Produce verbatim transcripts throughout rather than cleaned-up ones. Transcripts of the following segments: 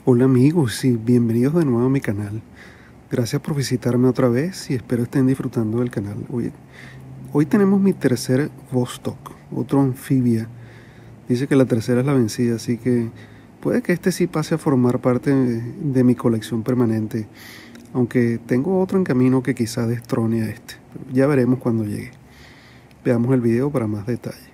Hola amigos y bienvenidos de nuevo a mi canal. Gracias por visitarme otra vez y espero estén disfrutando del canal. Hoy, hoy tenemos mi tercer Vostok, otro anfibia. Dice que la tercera es la vencida, así que puede que este sí pase a formar parte de, de mi colección permanente. Aunque tengo otro en camino que quizá destrone a este. Pero ya veremos cuando llegue. Veamos el video para más detalle.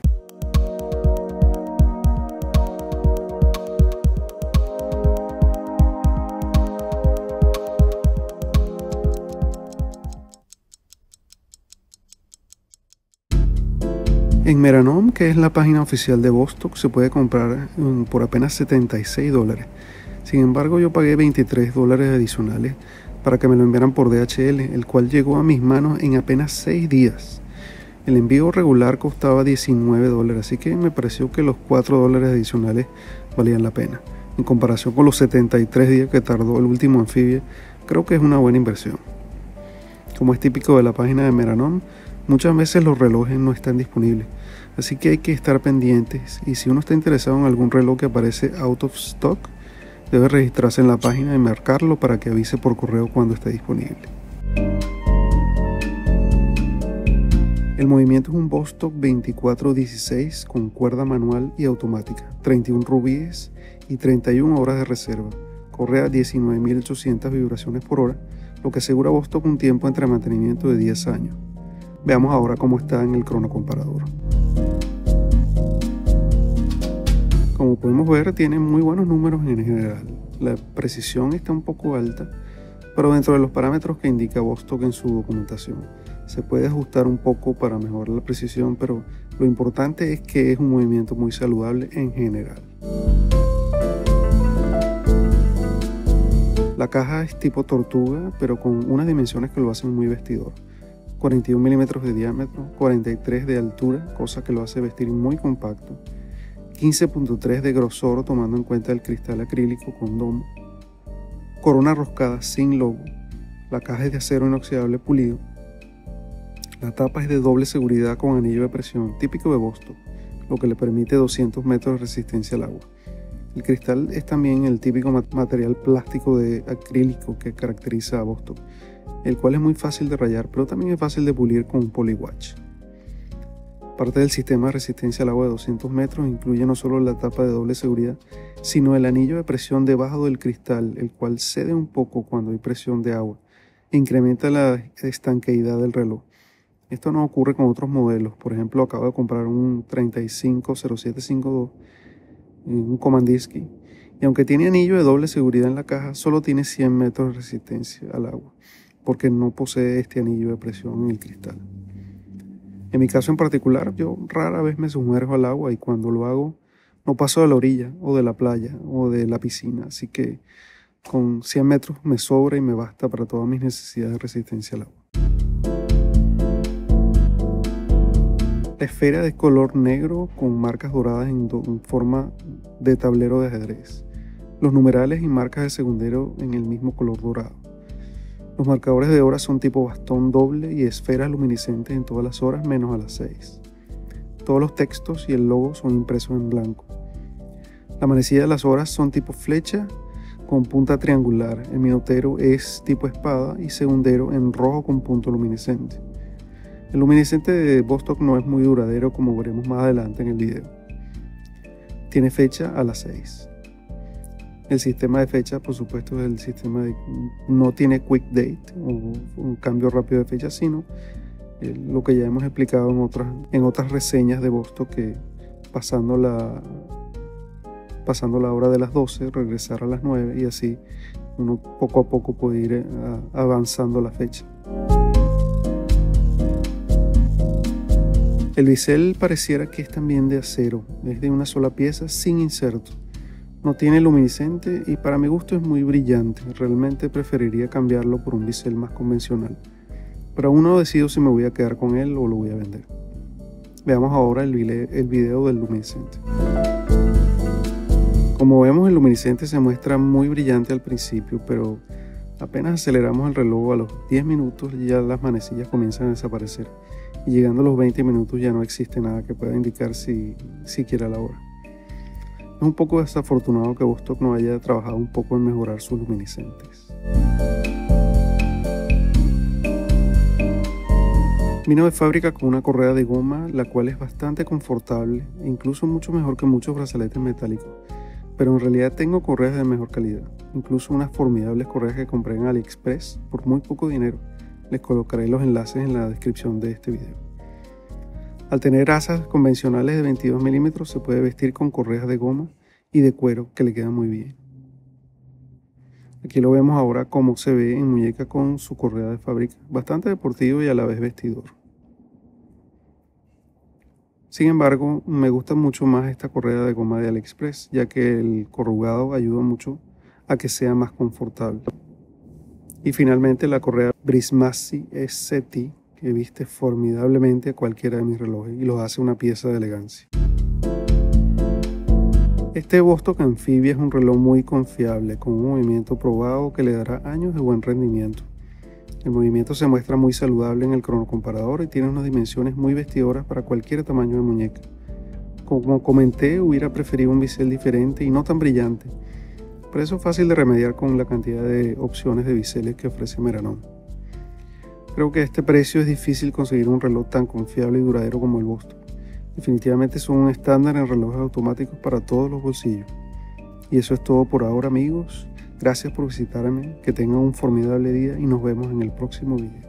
En Meranom, que es la página oficial de Vostok, se puede comprar um, por apenas setenta y seis dólares. Sin embargo, yo pagué veintitrés dólares adicionales para que me lo enviaran por D H L, el cual llegó a mis manos en apenas seis días. El envío regular costaba diecinueve dólares, así que me pareció que los cuatro dólares adicionales valían la pena. En comparación con los setenta y tres días que tardó el último anfibia, creo que es una buena inversión. Como es típico de la página de Meranom, muchas veces los relojes no están disponibles, así que hay que estar pendientes y si uno está interesado en algún reloj que aparece out of stock, debe registrarse en la página y marcarlo para que avise por correo cuando esté disponible. El movimiento es un Vostok veinticuatro dieciséis con cuerda manual y automática, treinta y uno rubíes y treinta y una horas de reserva. Corre a diecinueve mil ochocientas vibraciones por hora, lo que asegura a Vostok un tiempo entre mantenimiento de diez años. Veamos ahora cómo está en el cronocomparador. Como podemos ver, tiene muy buenos números en general. La precisión está un poco alta, pero dentro de los parámetros que indica Vostok en su documentación. Se puede ajustar un poco para mejorar la precisión, pero lo importante es que es un movimiento muy saludable en general. La caja es tipo tortuga, pero con unas dimensiones que lo hacen muy vestidor. cuarenta y un milímetros de diámetro, cuarenta y tres de altura, cosa que lo hace vestir muy compacto. quince punto tres de grosor tomando en cuenta el cristal acrílico con domo. Corona roscada sin logo. La caja es de acero inoxidable pulido. La tapa es de doble seguridad con anillo de presión, típico de Vostok, lo que le permite doscientos metros de resistencia al agua. El cristal es también el típico material plástico de acrílico que caracteriza a Vostok, el cual es muy fácil de rayar, pero también es fácil de pulir con un poliwatch. Parte del sistema de resistencia al agua de doscientos metros incluye no solo la tapa de doble seguridad, sino el anillo de presión debajo del cristal, el cual cede un poco cuando hay presión de agua e incrementa la estanqueidad del reloj. Esto no ocurre con otros modelos. Por ejemplo, acabo de comprar un treinta y cinco cero siete cincuenta y dos, un Comandinsky, y aunque tiene anillo de doble seguridad en la caja, solo tiene cien metros de resistencia al agua, porque no posee este anillo de presión en el cristal. En mi caso en particular, yo rara vez me sumerjo al agua y cuando lo hago no paso de la orilla o de la playa o de la piscina, así que con cien metros me sobra y me basta para todas mis necesidades de resistencia al agua. La esfera de color negro con marcas doradas en, do, en forma de tablero de ajedrez. Los numerales y marcas de segundero en el mismo color dorado. Los marcadores de horas son tipo bastón doble y esferas luminiscentes en todas las horas menos a las seis. Todos los textos y el logo son impresos en blanco. La manecilla de las horas son tipo flecha con punta triangular. El minutero es tipo espada y segundero en rojo con punto luminiscente. El luminiscente de Vostok no es muy duradero, como veremos más adelante en el video. Tiene fecha a las seis. El sistema de fecha, por supuesto, es el sistema de, no tiene quick date o un cambio rápido de fecha, sino eh, lo que ya hemos explicado en otras, en otras reseñas de Vostok, que pasando la, pasando la hora de las doce, regresar a las nueve y así uno poco a poco puede ir a, avanzando la fecha. El bisel pareciera que es también de acero, es de una sola pieza sin inserto. No tiene luminiscente y para mi gusto es muy brillante. Realmente preferiría cambiarlo por un bisel más convencional. Pero aún no decido si me voy a quedar con él o lo voy a vender. Veamos ahora el video del luminiscente. Como vemos, el luminiscente se muestra muy brillante al principio, pero apenas aceleramos el reloj a los diez minutos ya las manecillas comienzan a desaparecer. Y llegando a los veinte minutos ya no existe nada que pueda indicar si siquiera la hora. Es un poco desafortunado que Vostok no haya trabajado un poco en mejorar sus luminiscentes. Vino de fábrica con una correa de goma, la cual es bastante confortable e incluso mucho mejor que muchos brazaletes metálicos. Pero en realidad tengo correas de mejor calidad, incluso unas formidables correas que compré en AliExpress por muy poco dinero. Les colocaré los enlaces en la descripción de este video. Al tener asas convencionales de veintidós milímetros se puede vestir con correas de goma y de cuero que le quedan muy bien. Aquí lo vemos ahora cómo se ve en muñeca con su correa de fábrica, bastante deportivo y a la vez vestidor. Sin embargo, me gusta mucho más esta correa de goma de AliExpress, ya que el corrugado ayuda mucho a que sea más confortable. Y finalmente la correa Brismasi S T, que viste formidablemente a cualquiera de mis relojes y los hace una pieza de elegancia. Este Vostok Amphibia es un reloj muy confiable, con un movimiento probado que le dará años de buen rendimiento. El movimiento se muestra muy saludable en el cronocomparador y tiene unas dimensiones muy vestidoras para cualquier tamaño de muñeca. Como comenté, hubiera preferido un bisel diferente y no tan brillante, pero eso es fácil de remediar con la cantidad de opciones de biseles que ofrece Meranon. Creo que a este precio es difícil conseguir un reloj tan confiable y duradero como el Vostok. Definitivamente son un estándar en relojes automáticos para todos los bolsillos. Y eso es todo por ahora, amigos. Gracias por visitarme, que tengan un formidable día y nos vemos en el próximo video.